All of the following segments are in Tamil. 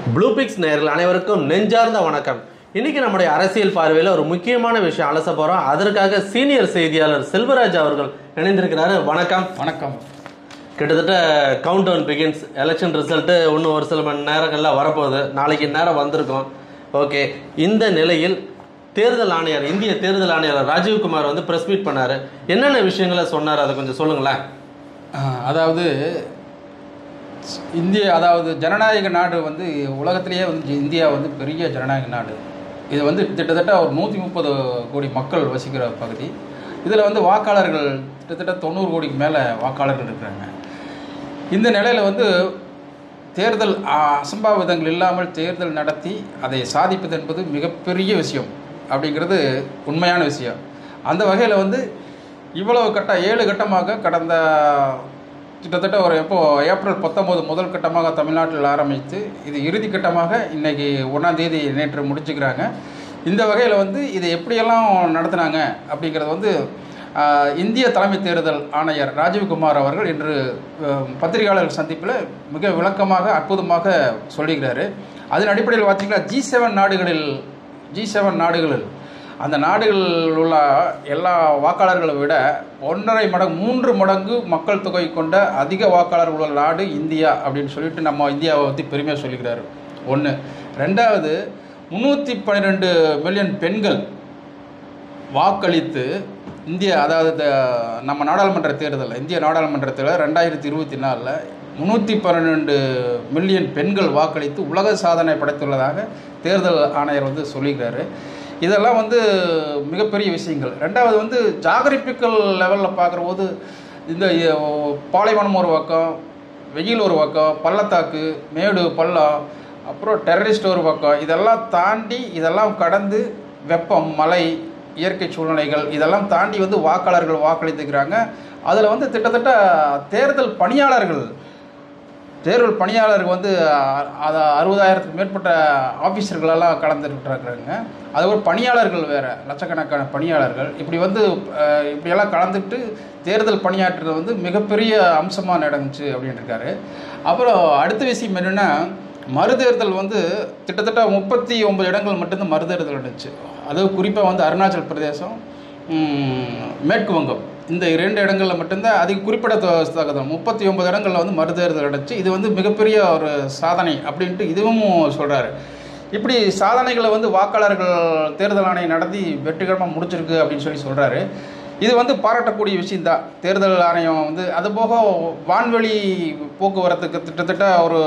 ப்ளூபிக்ஸ் நேயர்கள் அனைவருக்கும் நெஞ்சார்ந்த வணக்கம். இன்னைக்கு நம்முடைய அரசியல் பார்வையில் ஒரு முக்கியமான விஷயம் அலச போறோம். அதற்காக சீனியர் செய்தியாளர் செல்வராஜ் அவர்கள் இணைந்திருக்கிறாரு. வணக்கம். வணக்கம். கிட்டத்தட்ட count down begins. Election result இன்னும் ஒரு சில மணி நேரங்களில் வரப்போகுது. நாளைக்கு நேரம் வந்திருக்கோம். ஓகே, இந்த நிலையில் தேர்தல் ஆணையர், இந்திய தேர்தல் ஆணையர் ராஜீவ்குமார் வந்து ப்ரெஸ் மீட் பண்ணார். என்னென்ன விஷயங்களை சொன்னார், அதை கொஞ்சம் சொல்லுங்களேன். அதாவது ஜனநாயக நாடு வந்து உலகத்திலேயே வந்து இந்தியா வந்து பெரிய ஜனநாயக நாடு. இது வந்து கிட்டத்தட்ட ஒரு 130 கோடி மக்கள் வசிக்கிற பகுதி. இதில் வந்து வாக்காளர்கள் கிட்டத்தட்ட 90 கோடிக்கு மேலே வாக்காளர்கள் இருக்கிறாங்க. இந்த நிலையில் வந்து தேர்தல் அசம்பாவிதங்கள் இல்லாமல் தேர்தல் நடத்தி அதை சாதிப்பது என்பது மிகப்பெரிய விஷயம் அப்படிங்கிறது உண்மையான விஷயம். அந்த வகையில் வந்து இவ்வளவு 7 கட்டமாக கடந்த கிட்டத்தட்ட ஒரு ஏப்ரல் 19 முதல் கட்டமாக தமிழ்நாட்டில் ஆரம்பித்து இது இறுதி கட்டமாக இன்றைக்கி 1ஆம் தேதி நேற்று முடிச்சுக்கிறாங்க. இந்த வகையில் வந்து இதை எப்படியெல்லாம் நடத்தினாங்க அப்படிங்கிறது வந்து இந்திய தலைமை தேர்தல் ஆணையர் ராஜீவ்குமார் அவர்கள் இன்று பத்திரிகையாளர் சந்திப்பில் மிக விளக்கமாக அற்புதமாக சொல்லிக்கிறாரு. அதன் அடிப்படையில் பார்த்திங்கன்னா G7 நாடுகளில் அந்த நாடுகளில் உள்ள எல்லா வாக்காளர்களை விட 1.5 மடங்கு 3 மடங்கு மக்கள் தொகை கொண்ட அதிக வாக்காளர்கள் உள்ள நாடு இந்தியா அப்படின்னு சொல்லிட்டு நம்ம இந்தியாவை பற்றி பெருமையாக சொல்லிக்கிறாரு. ஒன்று. ரெண்டாவது, 312 மில்லியன் பெண்கள் வாக்களித்து நம்ம நாடாளுமன்ற தேர்தல், இந்திய நாடாளுமன்ற தேர்தல் 2024 312 மில்லியன் பெண்கள் வாக்களித்து உலக சாதனை படைத்துள்ளதாக தேர்தல் ஆணையர் வந்து சொல்லிக்கிறாரு. இதெல்லாம் வந்து மிகப்பெரிய விஷயங்கள். ரெண்டாவது வந்து ஜாகிரபிக்கல் லெவலில் பார்க்குற போது இந்த பாலைவனம் ஒரு பக்கம், வெயில் ஒரு பக்கம், பள்ளத்தாக்கு, மேடு, பள்ளம், அப்புறம் டெரரிஸ்ட் ஒரு பக்கம், இதெல்லாம் தாண்டி இதெல்லாம் கடந்து வெப்பம், மழை, இயற்கை சூழ்நிலைகள் இதெல்லாம் தாண்டி வந்து வாக்காளர்கள் வாக்களித்துக்கிறாங்க. அதில் வந்து கிட்டத்தட்ட தேர்தல் பணியாளர்கள் வந்து 60,000க்கு மேற்பட்ட ஆஃபீஸர்களெல்லாம் கலந்துட்டுருக்குறாங்க. அது ஒரு பணியாளர்கள் வேறு, லட்சக்கணக்கான பணியாளர்கள் இப்படியெல்லாம் கலந்துட்டு தேர்தல் பணியாற்றுறது வந்து மிகப்பெரிய அம்சமாக நடந்துச்சு அப்படின்னு இருக்காரு. அப்புறம் அடுத்த விஷயம் என்னென்னா, மறுதேர்தல் வந்து கிட்டத்தட்ட 39 இடங்கள் மட்டும்தான் மறுதேர்தல் நடந்துச்சு. அது குறிப்பாக வந்து அருணாச்சல் பிரதேசம், மேற்கு வங்கம், இந்த 2 இடங்களில் மட்டும்தான் அதிக குறிப்பிடத்தக்கது. 39 இடங்களில் வந்து மறுதேர்தல் நடந்துச்சு. இது வந்து மிகப்பெரிய ஒரு சாதனை அப்படின்ட்டு இதுவும் சொல்கிறாரு. இப்படி சாதனைகளை வந்து வாக்காளர்கள் தேர்தல் ஆணையம் நடத்தி வெற்றிகரமாக முடிச்சிருக்கு அப்படின்னு சொல்கிறாரு. இது வந்து பாராட்டக்கூடிய விஷயந்தான். தேர்தல் ஆணையம் வந்து அதுபோக வான்வெளி போக்குவரத்துக்கு கிட்டத்தட்ட ஒரு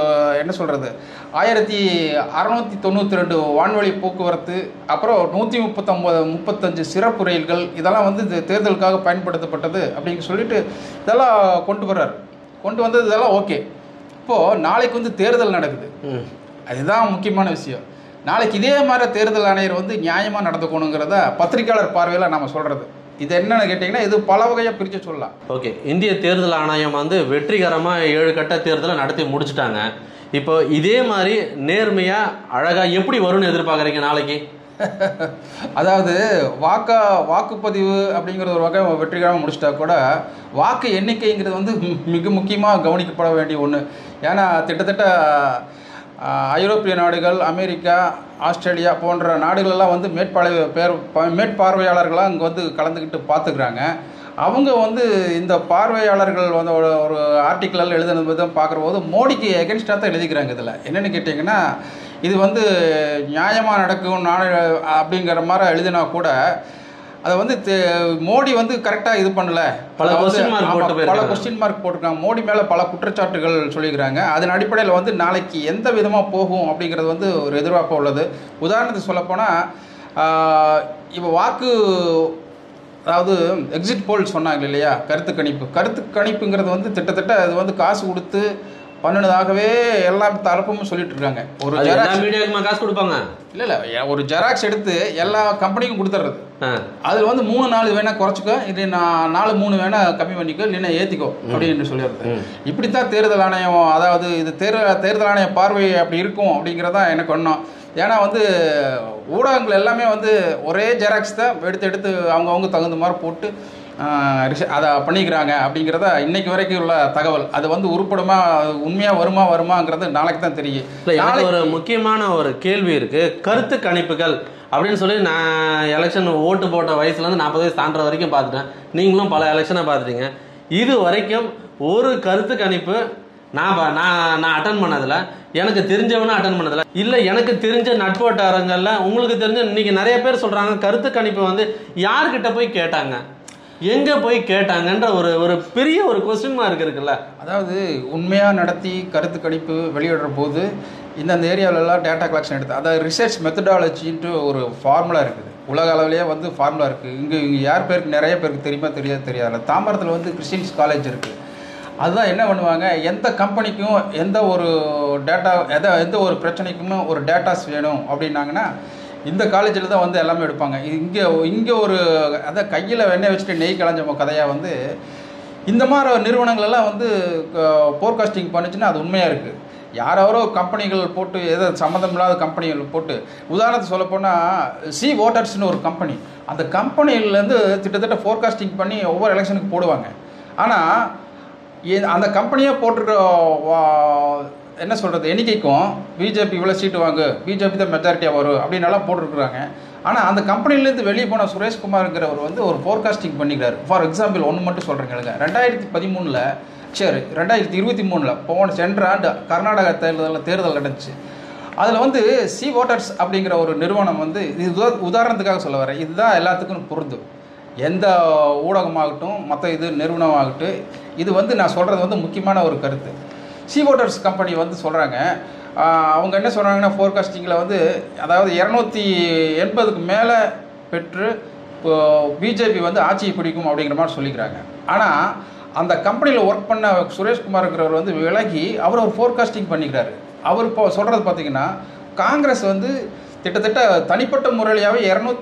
1692 வான்வெளி போக்குவரத்து, அப்புறம் 135 சிறப்பு ரயில்கள், இதெல்லாம் வந்து தேர்தலுக்காக பயன்படுத்தப்பட்டது அப்படின்னு சொல்லிட்டு இதெல்லாம் கொண்டு வந்தது. இதெல்லாம் ஓகே. இப்போது நாளைக்கு வந்து தேர்தல் நடக்குது. அதுதான் முக்கியமான விஷயம். நாளைக்கு இதே மாதிரி தேர்தல் ஆணையர் வந்து நியாயமாக நடந்துக்கணுங்கிறத பத்திரிகையாளர் பார்வையில் நம்ம சொல்கிறது. இது என்னன்னு கேட்டிங்கன்னா, இது பல வகையாக பிரித்து சொல்லலாம். ஓகே, இந்திய தேர்தல் ஆணையம் வந்து வெற்றிகரமாக 7 கட்ட தேர்தலை நடத்தி முடிச்சுட்டாங்க. இப்போ இதே மாதிரி நேர்மையாக அழகாக எப்படி வரும்னு எதிர்பார்க்குறீங்க நாளைக்கு? அதாவது வாக்குப்பதிவு அப்படிங்கிறது ஒரு வகை வெற்றிகரமாக முடிச்சிட்டா கூட வாக்கு எண்ணிக்கைங்கிறது வந்து மிக முக்கியமாக கவனிக்கப்பட வேண்டிய ஒன்று. ஏன்னா கிட்டத்தட்ட ஐரோப்பிய நாடுகள், அமெரிக்கா, ஆஸ்திரேலியா போன்ற நாடுகளெல்லாம் வந்து மேற்பார்வையாளர்களாக இங்கே வந்து கலந்துக்கிட்டு பார்த்துக்கிறாங்க. அவங்க வந்து இந்த பார்வையாளர்கள் வந்து ஒரு ஆர்டிக்கிள் எழுதுனது தான் பார்க்குற போது மோடிக்கு எகென்ஸ்டாக தான் எழுதிக்கிறாங்க. இதில் என்னென்னு கேட்டிங்கன்னா, இது வந்து நியாயமாக நடக்கும் அப்படிங்கிற மாதிரி எழுதினா கூட அதை வந்து மோடி வந்து கரெக்டாக இது பண்ணலை, பல கொஸ்டின் மார்க் போட்டிருக்காங்க. மோடி மேலே பல குற்றச்சாட்டுகள் சொல்லிக்கிறாங்க. அதன் அடிப்படையில் வந்து நாளைக்கு எந்த விதமாக போகும் அப்படிங்கிறது வந்து ஒரு எதிர்பார்ப்பு உள்ளது. உதாரணத்துக்கு சொல்லப்போனால், இப்போ அதாவது எக்ஸிட் போல் சொன்னாங்க இல்லையா, கருத்து கணிப்புங்கிறது வந்து கிட்டத்தட்ட அது வந்து காசு கொடுத்து பண்ணினதாகவே எல்லா தரப்பும் சொல்லிட்டு இருக்காங்க. ஒரு காசு கொடுப்பாங்க, இல்லை ஒரு ஜெராக்ஸ் எடுத்து எல்லா கம்பெனிக்கும் கொடுத்துட்றது. அதில் வந்து 3-4 வேணா குறைச்சிக்கோ, இது 4-3 வேணா கம்மி பண்ணிக்கோ, இல்லைன்னா ஏற்றிக்கோ அப்படின்னு சொல்லிடுறது. இப்படித்தான் தேர்தல் ஆணையம், அதாவது இது தேர்தல் ஆணைய பார்வை அப்படி இருக்கும் அப்படிங்கிறதான் எனக்கு ஒன்றும். ஏன்னா வந்து ஊடகங்கள் எல்லாமே வந்து ஒரே ஜெராக்ஸ் தான் எடுத்து அவங்கவுங்க தகுந்த மாதிரி போட்டு அதை பண்ணிக்கிறாங்க அப்படிங்கிறத இன்னைக்கு வரைக்கும் உள்ள தகவல். அது வந்து உருப்படுமா, உண்மையாக வருமாங்கிறது நாளைக்கு தான் தெரியும். எனக்கு ஒரு முக்கியமான ஒரு கேள்வி இருக்குது. கருத்து கணிப்புகள் அப்படின்னு சொல்லி நான் எலெக்ஷன் ஓட்டு போட்ட வயசுலேருந்து 40 வயசு தாண்டுற வரைக்கும் பார்த்துட்டேன். நீங்களும் பல எலெக்ஷனை பார்த்துட்டீங்க. இது வரைக்கும் ஒரு கருத்து கணிப்பு நான் அட்டன் பண்ணதில்ல, எனக்கு தெரிஞ்சவனும் அட்டன் பண்ணதில்ல, இல்லை எனக்கு தெரிஞ்ச நட்பு வட்டாரங்களில் உங்களுக்கு தெரிஞ்ச இன்னைக்கு நிறைய பேர் சொல்கிறாங்க கருத்து கணிப்பு வந்து யார்கிட்ட போய் கேட்டாங்க, எங்கே போய் கேட்டாங்கன்ற ஒரு பெரிய ஒரு கொஸ்டின் மார்க் இருக்குல்ல. அதாவது உண்மையாக நடத்தி கருத்து கணிப்பு வெளியிடுற போது இந்தந்த ஏரியாவிலலாம் டேட்டா கலெக்ஷன் எடுத்து, அதாவது ரிசர்ச் மெத்தடாலஜின்ட்டு ஒரு ஃபார்முலா இருக்குது. உலக அளவிலேயே வந்து ஃபார்முலா இருக்குது. இங்கே யார் பேருக்கு நிறைய பேருக்கு தெரியுமா தெரியாது. தாம்பரத்தில் வந்து கிறிஸ்டின்ஸ் காலேஜ் இருக்குது. அதுதான் என்ன பண்ணுவாங்க, எந்த கம்பெனிக்கும் எந்த ஒரு டேட்டா எந்த ஒரு பிரச்சனைக்குமே ஒரு டேட்டாஸ் வேணும் அப்படின்னாங்கன்னா இந்த காலேஜில் தான் வந்து எல்லாமே எடுப்பாங்க. இங்கே ஒரு அதான் கையில் வெண்ணெய் வச்சுட்டு நெய் கலைஞ்ச கதையாக வந்து இந்த மாதிரி நிறுவனங்களெல்லாம் வந்து ஃபோர்காஸ்டிங் பண்ணிச்சுன்னா அது உண்மையாக இருக்குது. யாரோ கம்பெனிகள் போட்டு ஏதோ சம்மந்தம் இல்லாத கம்பெனிகள் போட்டு, உதாரணத்துக்கு சொல்லப்போனால் சி வாட்டர்ஸ்னு ஒரு கம்பெனி, அந்த கம்பெனிலேருந்து கிட்டத்தட்ட ஃபோர்காஸ்டிங் பண்ணி ஒவ்வொரு எலெக்ஷனுக்கு போடுவாங்க. ஆனால் அந்த கம்பெனியாக போட்டிருக்க என்ன சொல்கிறது எண்ணிக்கைக்கும் பிஜேபி இவ்வளோ சீட்டு வாங்கு, பிஜேபி தான் மெஜாரிட்டியாக வரும் அப்படின்னலாம் போட்டிருக்குறாங்க. ஆனால் அந்த கம்பெனிலேருந்து வெளியே போன சுரேஷ்குமாருங்கிறவர் வந்து ஒரு ஃபோர்காஸ்டிங் பண்ணிக்கிறார். ஃபார் எக்ஸாம்பிள் ஒன்று மட்டும் சொல்கிறேங்க, 2013 சரி 2023 போன சென்ற ஆண்டு கர்நாடகா தேர்தல் நடந்துச்சு. அதில் வந்து சி வாட்டர்ஸ் அப்படிங்கிற ஒரு நிறுவனம் வந்து, இது உதாரணத்துக்காக சொல்ல வரேன், இதுதான் எல்லாத்துக்கும் பொருந்தும். எந்த ஊடகமாகட்டும் மற்ற நிறுவனமாகட்டும், இது வந்து நான் சொல்கிறது வந்து முக்கியமான ஒரு கருத்து. சி வாட்டர்ஸ் கம்பெனி வந்து சொல்கிறாங்க, அவங்க என்ன சொல்கிறாங்கன்னா ஃபோர்காஸ்டிங்கில் வந்து அதாவது 280க்கு மேலே பெற்று பிஜேபி வந்து ஆட்சியை பிடிக்கும் அப்படிங்கிற மாதிரி சொல்லிக்கிறாங்க. ஆனால் அந்த கம்பெனியில் ஒர்க் பண்ண சுரேஷ்குமார்ங்கிறவர் வந்து விலகி அவர் ஒரு ஃபோர்காஸ்டிங் பண்ணிக்கிறாரு. அவர் இப்போ சொல்கிறது பார்த்திங்கன்னா காங்கிரஸ் வந்து கிட்டத்தட்ட தனிப்பட்ட முறையிலேயே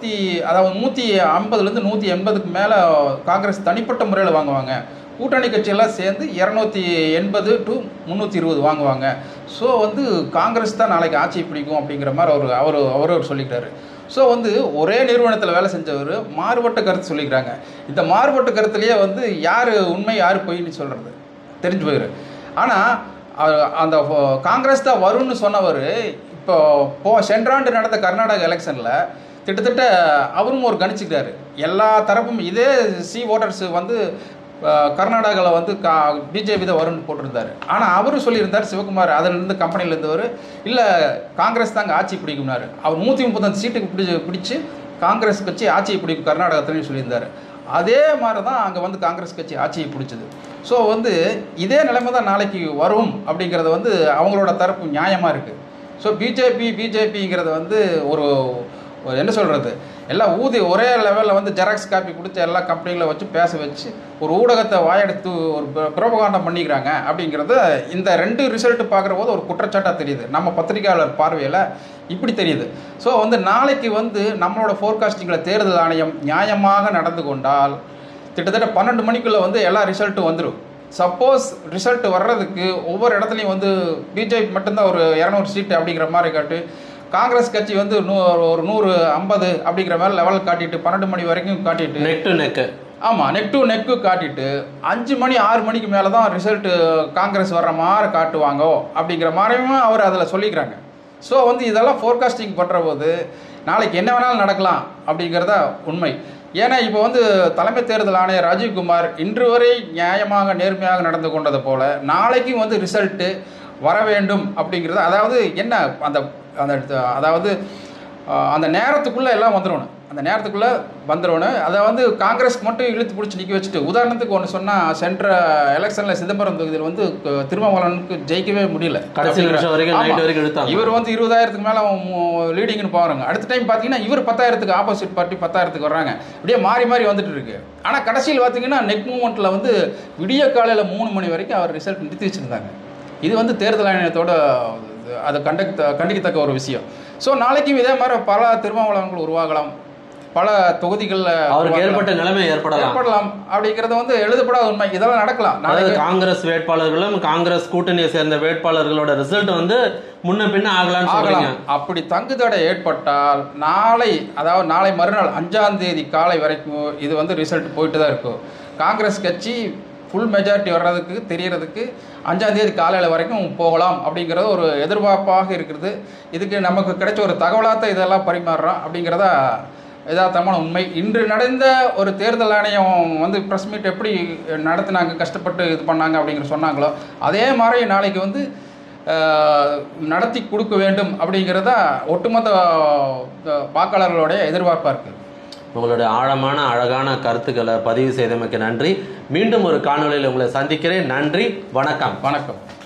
150லேருந்து 180க்கு மேலே காங்கிரஸ் தனிப்பட்ட முறையில் வாங்குவாங்க. கூட்டணி கட்சியெல்லாம் சேர்ந்து 280 to 320 வாங்குவாங்க. ஸோ வந்து காங்கிரஸ் தான் நாளைக்கு ஆட்சி பிடிக்கும் அப்படிங்கிற மாதிரி அவர் சொல்லிக்கிறாரு. ஸோ வந்து ஒரே நிறுவனத்தில் வேலை செஞ்சவர் மாறுபட்ட கருத்து சொல்லிக்கிறாங்க. இந்த மாறுபட்ட கருத்துலேயே வந்து யார் உண்மை யார் பொய்ன்னு சொல்கிறது தெரிஞ்சு போயிரு. ஆனால் அந்த காங்கிரஸ் தான் வரும்னு சொன்னவர் இப்போ சென்றாண்டு நடந்த கர்நாடகா எலெக்ஷனில் கிட்டத்தட்ட அவரும் ஒரு கணிச்சுக்கிறாரு. எல்லா தரப்பும் இதே சி வாட்டர்ஸ் வந்து கர்நாடகாவில் வந்து பிஜேபி தான் வரும்னு போட்டிருந்தார். ஆனால் அவரும் சொல்லியிருந்தார், சிவகுமார் அதிலிருந்து கம்பெனியில் இருந்தவர், இல்லை காங்கிரஸ் தாங்க ஆட்சி பிடிக்கும்னாரு. அவர் 135 சீட்டுக்கு பிடிச்சி காங்கிரஸ் கட்சி ஆட்சியை பிடிக்கும் கர்நாடகத்துலையும் சொல்லியிருந்தார். அதே மாதிரி தான் அங்கே வந்து காங்கிரஸ் கட்சி ஆட்சியை பிடிச்சது. ஸோ வந்து இதே நிலைமை தான் நாளைக்கு வரும் அப்படிங்கிறது வந்து அவங்களோட தரப்பு நியாயமாக இருக்குது. ஸோ பிஜேபிங்கிறது வந்து ஒரு என்ன சொல்கிறது, எல்லாம் ஒரே லெவலில் வந்து ஜெராக்ஸ் காப்பி கொடுத்து எல்லா கம்பெனிகளை வச்சு பேச வச்சு ஒரு ஊடகத்தை வாயெடுத்து ஒரு புரோபகாண்டம் பண்ணிக்கிறாங்க அப்படிங்கிறது இந்த 2 ரிசல்ட் பார்க்குற போது ஒரு குற்றச்சாட்டாக தெரியுது. நம்ம பத்திரிகையாளர் பார்வையில் இப்படி தெரியுது. ஸோ வந்து நாளைக்கு வந்து நம்மளோட ஃபோர்காஸ்டிங்கில் தேர்தல் ஆணையம் நியாயமாக நடந்து கொண்டால் கிட்டத்தட்ட 12 மணிக்குள்ளே வந்து எல்லா ரிசல்ட்டும் வந்துடும். சப்போஸ் ரிசல்ட் வர்றதுக்கு ஒவ்வொரு இடத்துலையும் வந்து பிஜேபி மட்டும்தான் ஒரு 200 சீட்டு அப்படிங்கிற மாதிரி காட்டு, காங்கிரஸ் கட்சி வந்து ஒரு 150 அப்படிங்கிற மாதிரி லெவல் காட்டிட்டு 12 மணி வரைக்கும் காட்டிட்டு நெக் டு நெக்கு, ஆமாம் நெக் டு நெக்கு காட்டிட்டு 5 மணி 6 மணிக்கு மேலே தான் ரிசல்ட்டு காங்கிரஸ் வர்ற மாதிரி காட்டுவாங்கோ அப்படிங்கிற மாதிரியும் அவர் அதில் சொல்லிக்கிறாங்க. ஸோ வந்து இதெல்லாம் ஃபோர்காஸ்டிங் பண்ணுற போது நாளைக்கு என்ன வேணாலும் நடக்கலாம் அப்படிங்கிறதா உண்மை. ஏன்னா இப்போ வந்து தலைமை தேர்தல் ஆணையர் ராஜீவ்குமார் இன்று வரை நியாயமாக நேர்மையாக நடந்து கொண்டது போல் நாளைக்கும் வந்து ரிசல்ட்டு வர வேண்டும் அப்படிங்கிறது, அதாவது என்ன அதாவது அந்த நேரத்துக்குள்ளே எல்லாம் வந்துடணும், அந்த நேரத்துக்குள்ளே வந்துடணும். அதை வந்து காங்கிரஸ்க்கு மட்டும் இழுத்து பிடிச்சி நிற்க வச்சுட்டு, உதாரணத்துக்கு ஒன்று சொன்னால் சென்ற எலெக்ஷனில் சிதம்பரம் தொகுதியில் வந்து திருமாவளவனுக்கு ஜெயிக்கவே முடியல. இவர் வந்து 20,000க்கு மேலே லீடிங்னு போகிறாங்க. அடுத்த டைம் பார்த்தீங்கன்னா இவர் 10,000க்கு ஆப்போசிட் பார்ட்டி 10,000க்கு வர்றாங்க. இப்படியே மாறி மாறி வந்துட்டு இருக்கு. ஆனால் கடைசியில் பார்த்தீங்கன்னா நெக் மூமெண்ட்டில் வந்து விடிய காலையில் 3 மணி வரைக்கும் அவர் ரிசல்ட் நிறுத்தி வச்சுருந்தாங்க. இது வந்து தேர்தல் ஆணையத்தோட அது கண்டிக்கத்தக்க ஒரு விஷயம். ஸோ நாளைக்கும் இதே மாதிரி பல திருமாவளவன்கள் உருவாகலாம். பல தொகுதிகளில் அவருக்கு ஏற்பட்ட நிலைமை ஏற்படலாம் அப்படிங்கிறது வந்து எழுதப்படாத உண்மை. இதெல்லாம் நடக்கலாம். காங்கிரஸ் வேட்பாளர்களும் காங்கிரஸ் கூட்டணியை சேர்ந்த வேட்பாளர்களோட ரிசல்ட் வந்து முன்ன பின்ன ஆகலாம். அப்படி தங்குதடை ஏற்பட்டால் நாளை மறுநாள் 5ஆம் தேதி காலை வரைக்கும் இது வந்து ரிசல்ட் போயிட்டு தான் இருக்கும். காங்கிரஸ் கட்சி ஃபுல் மெஜாரிட்டி வர்றதுக்கு தெரியறதுக்கு 5ஆம் தேதி காலையில் வரைக்கும் போகலாம் அப்படிங்கிறது ஒரு எதிர்பார்ப்பாக இருக்கிறது. இதுக்கு நமக்கு கிடைச்ச ஒரு தகவலாக இதெல்லாம் பரிமாறுறோம் அப்படிங்கிறதா யதார்த்தமான உண்மை. இன்று நடந்த ஒரு தேர்தல் ஆணையம் வந்து ப்ரெஸ் மீட் எப்படி நடத்தினாங்க, கஷ்டப்பட்டு இது பண்ணாங்க அப்படிங்கிற சொன்னாங்களோ அதே மாதிரி நாளைக்கு வந்து நடத்தி கொடுக்க வேண்டும் அப்படிங்கிறதா ஒட்டுமொத்த வாக்காளர்களுடைய எதிர்பார்ப்பாக இருக்குது. உங்களுடைய ஆழமான அழகான கருத்துக்களை பதிவு செய்தமைக்கு நன்றி. மீண்டும் ஒரு காணொளியில் உங்களை சந்திக்கிறேன். நன்றி, வணக்கம். வணக்கம்.